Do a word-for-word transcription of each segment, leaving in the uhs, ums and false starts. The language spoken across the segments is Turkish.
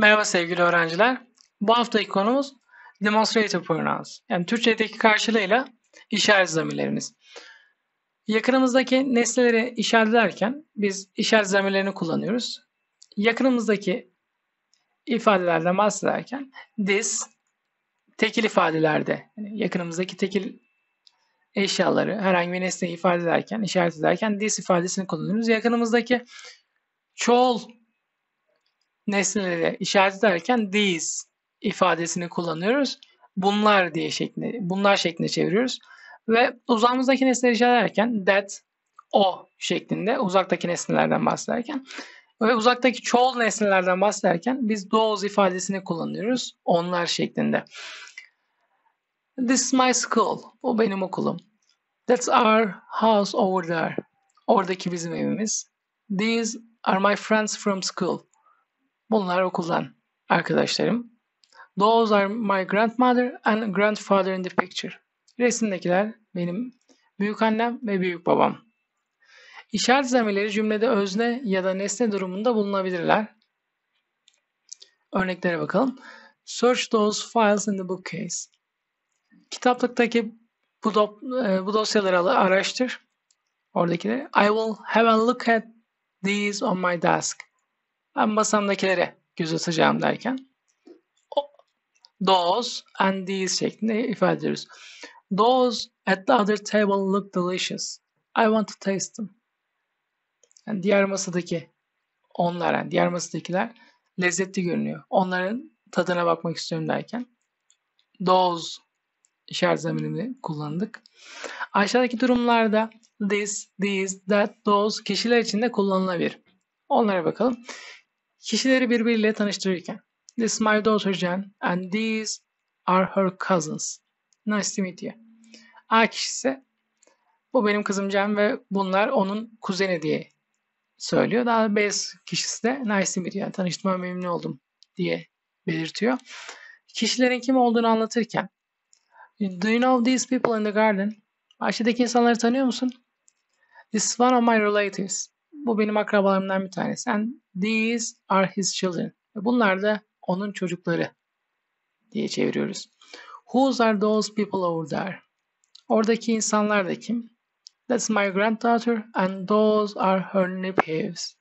Merhaba sevgili öğrenciler. Bu haftaki konumuz demonstrative pronouns. Yani Türkçedeki karşılığıyla işaret zamirlerimiz. Yakınımızdaki nesneleri işaret ederken biz işaret zamirlerini kullanıyoruz. Yakınımızdaki ifadelerden bahsederken this, tekil ifadelerde yani yakınımızdaki tekil eşyaları herhangi bir nesneyi ifade ederken, işaret ederken this ifadesini kullanıyoruz. Yakınımızdaki çoğul nesneleri işaret ederken these ifadesini kullanıyoruz. Bunlar diye şeklinde, bunlar şeklinde çeviriyoruz. Ve uzağımızdaki nesneleri işaret ederken that, o şeklinde uzaktaki nesnelerden bahsederken ve uzaktaki çoğul nesnelerden bahsederken biz those ifadesini kullanıyoruz. Onlar şeklinde. This is my school. Bu benim okulum. That's our house over there. Oradaki bizim evimiz. These are my friends from school. Bunlar okuldan arkadaşlarım. Those are my grandmother and grandfather in the picture. Resimdekiler benim büyük annem ve büyük babam. İşaret zamirleri cümlede özne ya da nesne durumunda bulunabilirler. Örneklere bakalım. Search those files in the bookcase. Kitaplıktaki bu, do bu dosyaları araştır. Oradakileri. I will have a look at these on my desk. Ben masamdakilere göz atacağım derken those and these şeklinde ifade ediyoruz. Those at the other table look delicious. I want to taste them. Yani diğer masadaki onlar, yani diğer masadakiler lezzetli görünüyor. Onların tadına bakmak istiyorum derken those işaret zamirini kullandık. Aşağıdaki durumlarda this, these, that, those kişiler için de kullanılabilir. Onlara bakalım. Kişileri birbiriyle tanıştırırken this is my daughter Jen and these are her cousins. Nice to meet you. A kişisi bu benim kızım Jen ve bunlar onun kuzeni diye söylüyor. Daha B kişisi de nice to meet you. Yani tanıştığıma memnun oldum diye belirtiyor. Kişilerin kim olduğunu anlatırken do you know these people in the garden? Aşağıdaki insanları tanıyor musun? This is one of my relatives. Bu benim akrabalarımdan bir tanesi. And these are his children. Bunlar da onun çocukları diye çeviriyoruz. Whose are those people over there? Oradaki insanlar da kim? That's my granddaughter and those are her nephews.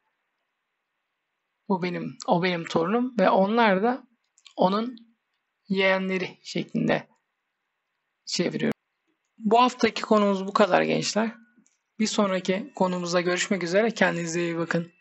Bu benim, o benim torunum ve onlar da onun yeğenleri şeklinde çeviriyorum. Bu haftaki konumuz bu kadar gençler. Bir sonraki konumuzda görüşmek üzere. Kendinize iyi bakın.